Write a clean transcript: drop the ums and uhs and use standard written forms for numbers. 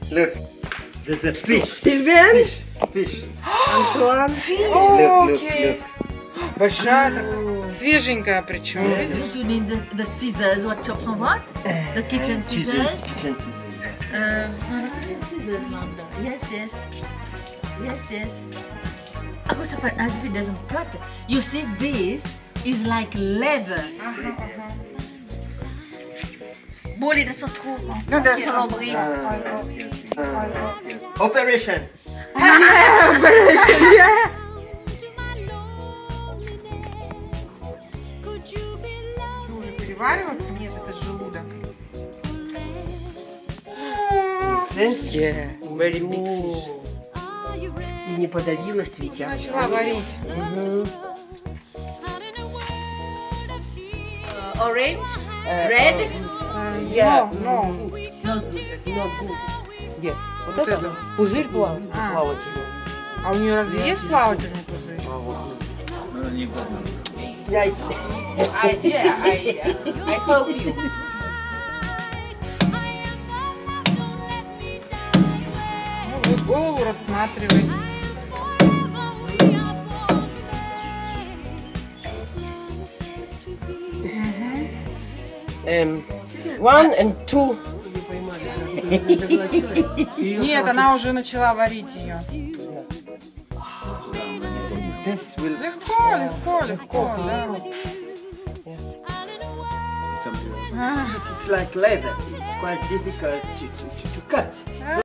Look, there's a fish. Sylvain? Fish. Антуан? Окей. Большая такая, свеженькая причем. Видишь? You need the scissors. What chops on what? The kitchen scissors. Kitchen scissors. No, the kitchen scissors, Lambda. Yes, yes. Yes, yes. Aku sampai as if it doesn't cut. You see, this is like leather. Boleh dah sotro. Ну да, Cendrille. Operation. уже перевариваться? Нет, это желудок. See? Yeah, very big fish. И не подавилась, Витя. Начала варить. Orange? Red? Yeah, Но. Not good. not good. Где? Вот это? Пузырь плавательный. А у нее разве есть плавательный пузырь? Яйца. I hope you. Ну вот голову рассматривай. One and two. Нет, она уже начала варить ее. This will. Легко, легко, легко, да. It's like leather. It's quite difficult to cut.